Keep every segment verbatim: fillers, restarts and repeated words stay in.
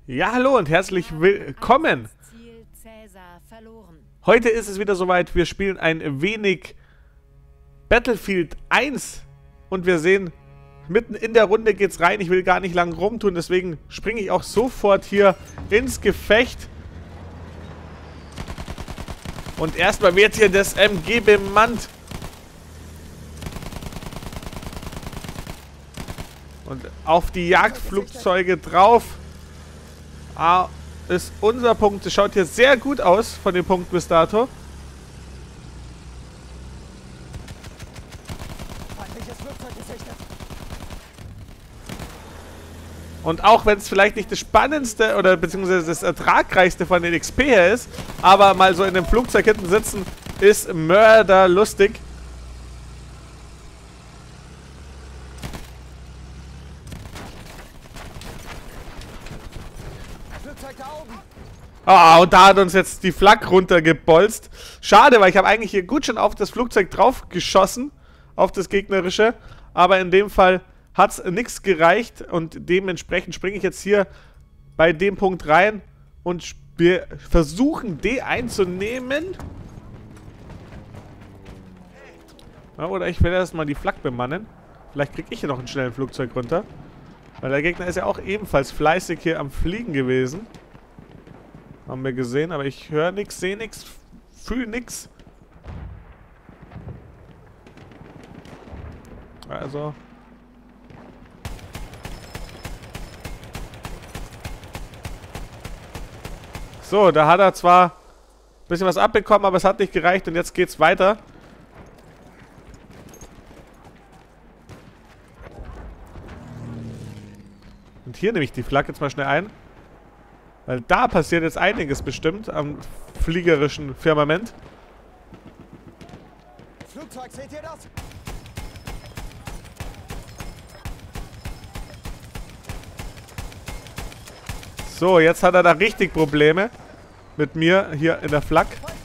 Ja, hallo und herzlich willkommen. Heute ist es wieder soweit, wir spielen ein wenig Battlefield eins und wir sehen, mitten in der Runde geht's rein. Ich will gar nicht lang rumtun, deswegen springe ich auch sofort hier ins Gefecht. Und erstmal wird hier das M G bemannt. Und auf die Jagdflugzeuge drauf. Ah, ist unser Punkt. Das schaut hier sehr gut aus von dem Punkt bis dato. Und auch wenn es vielleicht nicht das spannendste oder beziehungsweise das ertragreichste von den X P her ist, aber mal so in dem Flugzeug hinten sitzen, ist mörderlustig. Ah, oh, und da hat uns jetzt die Flak runtergebolzt. Schade, weil ich habe eigentlich hier gut schon auf das Flugzeug drauf geschossen, auf das gegnerische. Aber in dem Fall hat es nichts gereicht und dementsprechend springe ich jetzt hier bei dem Punkt rein und wir versuchen D einzunehmen. Ja, oder ich will erstmal die Flak bemannen. Vielleicht kriege ich hier noch einen schnellen Flugzeug runter. Weil der Gegner ist ja auch ebenfalls fleißig hier am Fliegen gewesen. Haben wir gesehen, aber ich höre nichts, sehe nichts, fühle nichts. Also. So, da hat er zwar ein bisschen was abbekommen, aber es hat nicht gereicht und jetzt geht's weiter. Und hier nehme ich die Flak jetzt mal schnell ein. Weil da passiert jetzt einiges bestimmt am fliegerischen Firmament. Flugzeug, seht ihr das? So, jetzt hat er da richtig Probleme mit mir hier in der Flak.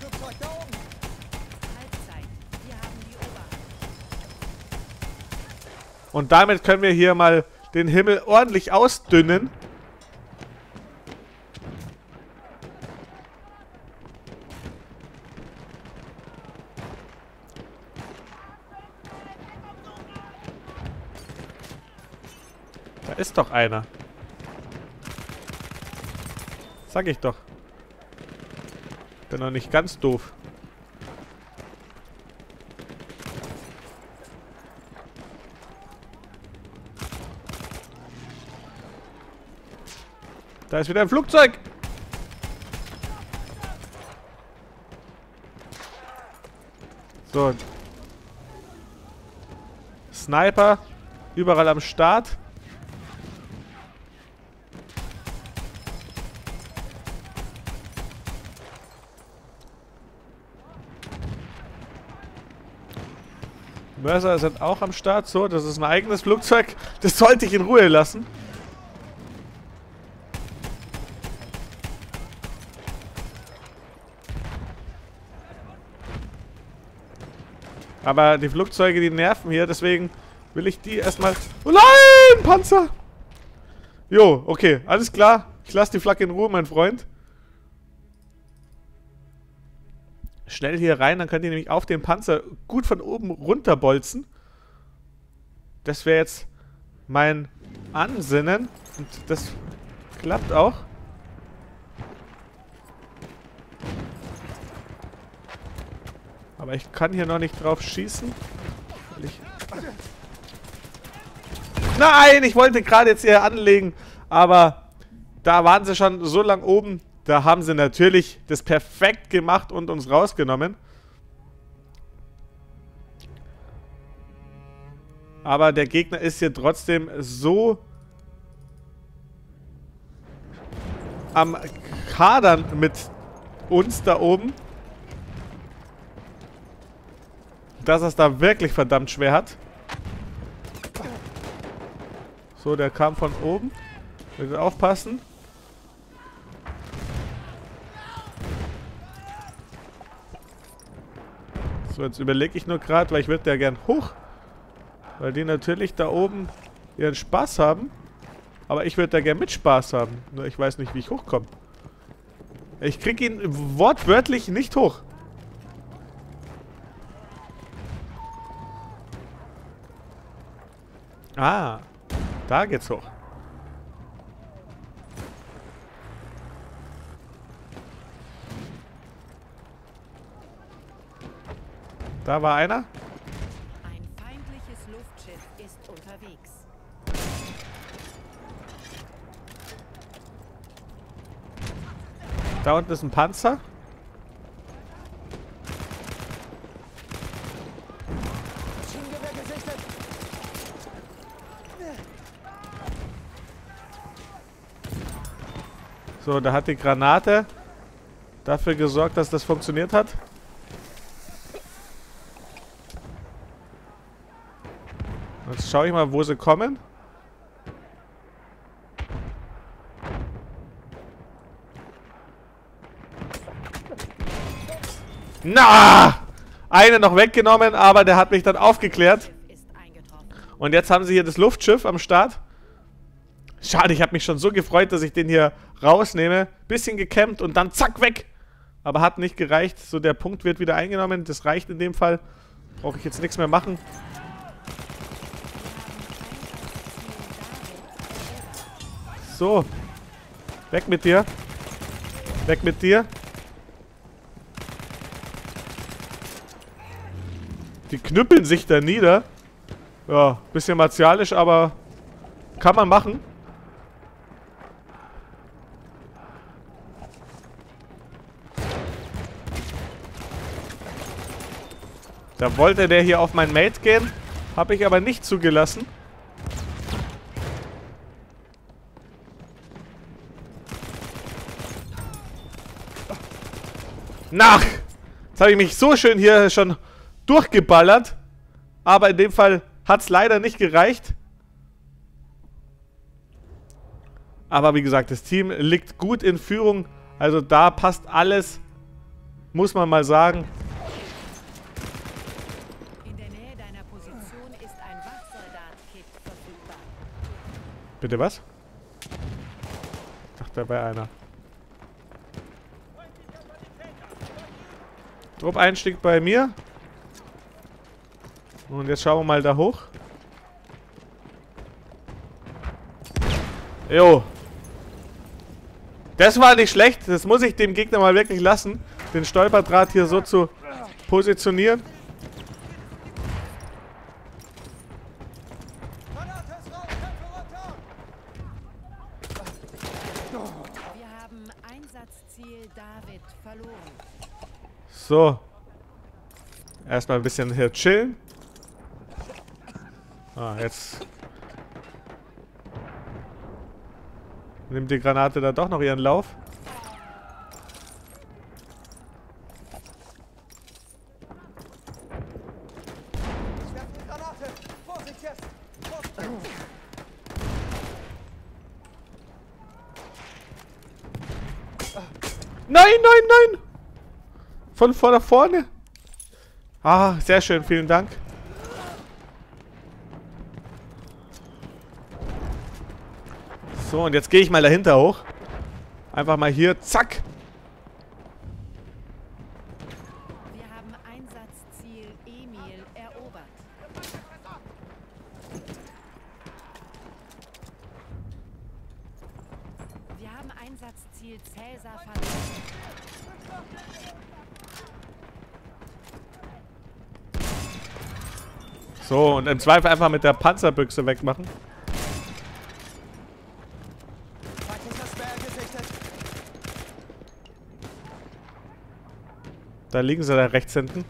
Und damit können wir hier mal den Himmel ordentlich ausdünnen. Da ist doch einer. Sag ich doch. Bin doch nicht ganz doof. Da ist wieder ein Flugzeug. So. Sniper. Überall am Start. Mörser sind auch am Start. So, das ist ein eigenes Flugzeug. Das sollte ich in Ruhe lassen. Aber die Flugzeuge, die nerven hier. Deswegen will ich die erstmal... Oh nein, Panzer! Jo, okay, alles klar. Ich lasse die Flak in Ruhe, mein Freund. Schnell hier rein, dann könnt ihr nämlich auf den Panzer gut von oben runterbolzen. Das wäre jetzt mein Ansinnen. Und das klappt auch. Aber ich kann hier noch nicht drauf schießen. Weil ich Nein, ich wollte gerade jetzt hier anlegen. Aber da waren sie schon so lang oben. Da haben sie natürlich das perfekt gemacht und uns rausgenommen. Aber der Gegner ist hier trotzdem so am Hadern mit uns da oben, dass er es da wirklich verdammt schwer hat. So, der kam von oben. Bitte aufpassen. So, jetzt überlege ich nur gerade, weil ich würde ja gern hoch. Weil die natürlich da oben ihren Spaß haben. Aber ich würde da gerne mit Spaß haben. Nur ich weiß nicht, wie ich hochkomme. Ich krieg ihn wortwörtlich nicht hoch. Ah, da geht's hoch. Da war einer. Ein feindliches Luftschiff ist unterwegs. Da unten ist ein Panzer. So, da hat die Granate dafür gesorgt, dass das funktioniert hat. Jetzt schaue ich mal, wo sie kommen. Na! Eine noch weggenommen, aber der hat mich dann aufgeklärt. Und jetzt haben sie hier das Luftschiff am Start. Schade, ich habe mich schon so gefreut, dass ich den hier rausnehme. Bisschen gekämmt und dann zack, weg. Aber hat nicht gereicht. So, der Punkt wird wieder eingenommen. Das reicht in dem Fall. Brauche ich jetzt nichts mehr machen. So. Weg mit dir. Weg mit dir. Die knüppeln sich da nieder. Ja, bisschen martialisch, aber kann man machen. Da wollte der hier auf mein Mate gehen. Habe ich aber nicht zugelassen. Nach! Jetzt habe ich mich so schön hier schon durchgeballert. Aber in dem Fall hat es leider nicht gereicht. Aber wie gesagt, das Team liegt gut in Führung. Also da passt alles. Muss man mal sagen. In der Nähe deiner Position ist ein Wachsoldat-Kit verfügbar. Bitte was? Ach, da war einer. Trupp-Einstieg bei mir. Und jetzt schauen wir mal da hoch. Jo. Das war nicht schlecht. Das muss ich dem Gegner mal wirklich lassen. Den Stolperdraht hier so zu positionieren. Wir haben Einsatzziel David verloren. So. Erstmal ein bisschen hier chillen. Ah, jetzt nimmt die Granate da doch noch ihren Lauf. Nein, nein, nein! Von vor da vorne. Ah, sehr schön, vielen Dank. So, und jetzt gehe ich mal dahinter hoch. Einfach mal hier, zack. Wir haben Einsatzziel Emil erobert. Wir haben Einsatzziel Cäsar verloren. So, und im Zweifel einfach mit der Panzerbüchse wegmachen. Da liegen sie da rechts hinten.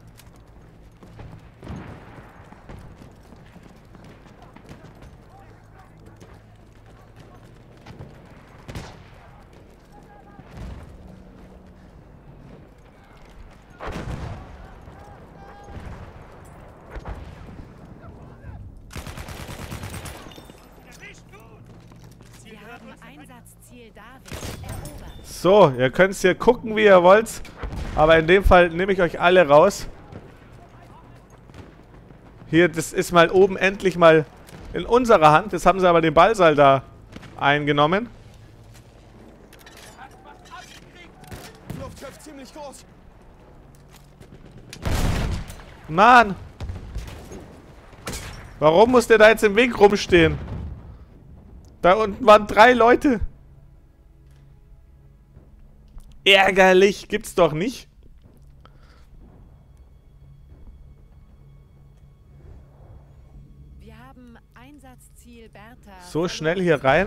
Wir haben Einsatzziel David erobert. So, ihr könnt es hier gucken, wie ihr wollt. Aber in dem Fall nehme ich euch alle raus. Hier, das ist mal oben endlich mal in unserer Hand. Jetzt haben sie aber den Ballsaal da eingenommen. Luftschiff ziemlich groß. Mann! Warum muss der da jetzt im Weg rumstehen? Da unten waren drei Leute. Ärgerlich. Gibt's doch nicht. Wir haben Einsatzziel Bertha. So schnell hier rein.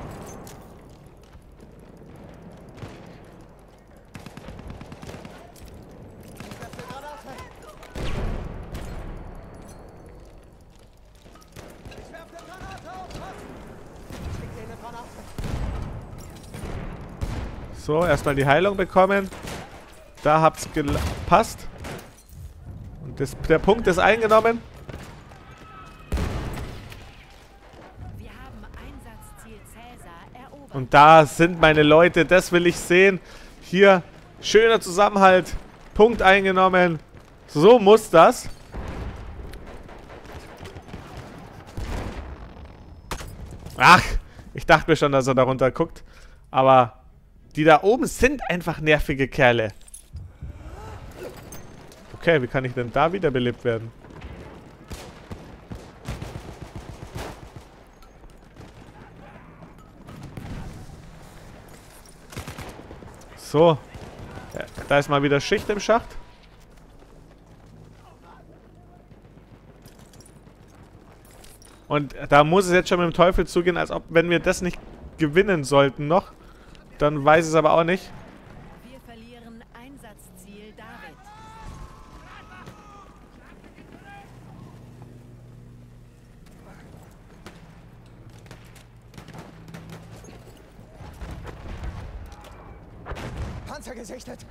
So, erstmal die Heilung bekommen. Da habt's gepasst. Und das, der Punkt ist eingenommen. Wir haben Einsatzziel Cäsar erobert. Und da sind meine Leute. Das will ich sehen. Hier, schöner Zusammenhalt. Punkt eingenommen. So muss das. Ach, ich dachte mir schon, dass er da runter guckt. Aber die da oben sind einfach nervige Kerle. Okay, wie kann ich denn da wiederbelebt werden? So. Ja, da ist mal wieder Schicht im Schacht. Und da muss es jetzt schon mit dem Teufel zugehen, als ob, wenn wir das nicht gewinnen sollten noch, dann weiß es aber auch nicht. Wir verlieren Einsatzziel David. Panzer gesichtet.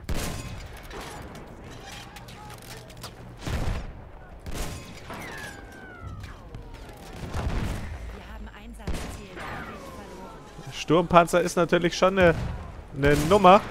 Wir haben Einsatzziel David verloren. Sturmpanzer ist natürlich schon eine, eine Nummer.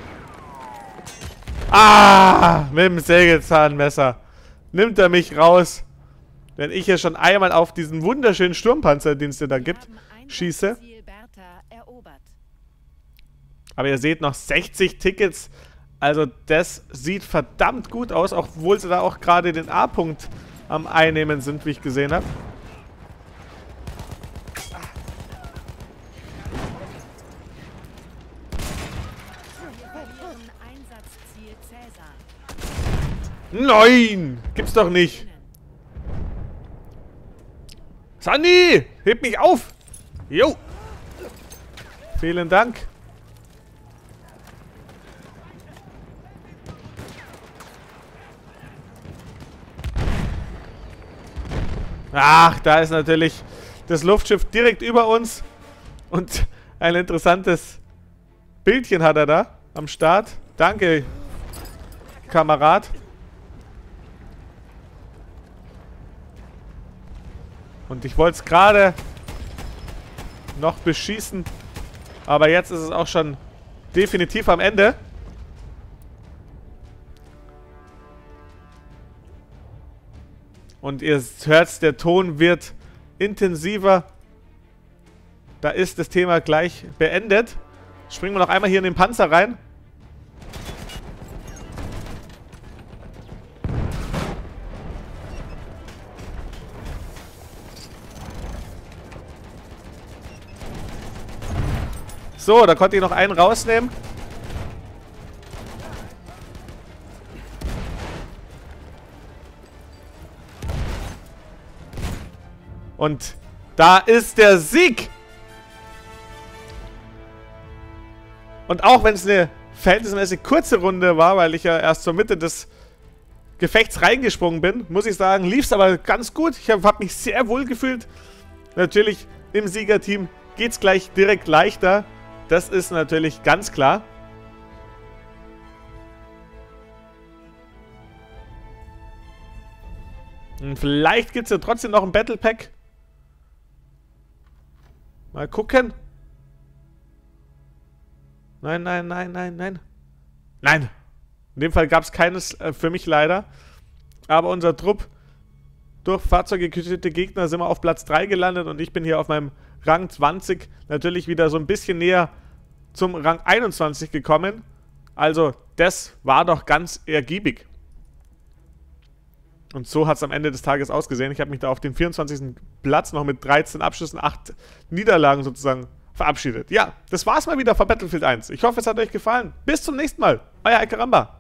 Ah! Mit dem Sägezahnmesser nimmt er mich raus. Wenn ich hier schon einmal auf diesen wunderschönen Sturmpanzer, den es dir da gibt, schieße. Einsatzziel Bertha erobert. Aber ihr seht noch sechzig Tickets. Also das sieht verdammt gut aus, obwohl sie da auch gerade den A-Punkt am Einnehmen sind, wie ich gesehen habe. Wir verlieren Einsatzziel Cäsar. Nein! Gibt's doch nicht. Sandy! Heb mich auf! Jo! Vielen Dank. Ach, da ist natürlich das Luftschiff direkt über uns. Und ein interessantes Bildchen hat er da am Start. Danke, Kamerad. Und ich wollte es gerade noch beschießen. Aber jetzt ist es auch schon definitiv am Ende. Und ihr hört, der Ton wird intensiver. Da ist das Thema gleich beendet. Springen wir noch einmal hier in den Panzer rein. So, da konnte ich noch einen rausnehmen. Und da ist der Sieg. Und auch wenn es eine verhältnismäßig kurze Runde war, weil ich ja erst zur Mitte des Gefechts reingesprungen bin, muss ich sagen, lief es aber ganz gut. Ich habe hab mich sehr wohl gefühlt. Natürlich im Siegerteam geht es gleich direkt leichter. Das ist natürlich ganz klar. Und vielleicht gibt es ja trotzdem noch ein Battle Pack. Mal gucken. Nein, nein, nein, nein, nein. Nein. In dem Fall gab es keines äh, für mich leider. Aber unser Trupp, durch Fahrzeuge getötete Gegner, sind wir auf Platz drei gelandet. Und ich bin hier auf meinem Rang zwanzig natürlich wieder so ein bisschen näher zum Rang einundzwanzig gekommen. Also das war doch ganz ergiebig. Und so hat es am Ende des Tages ausgesehen. Ich habe mich da auf den vierundzwanzigsten Platz noch mit dreizehn Abschlüssen, acht Niederlagen sozusagen verabschiedet. Ja, das war's mal wieder von Battlefield eins. Ich hoffe, es hat euch gefallen. Bis zum nächsten Mal. Euer Alcaramba.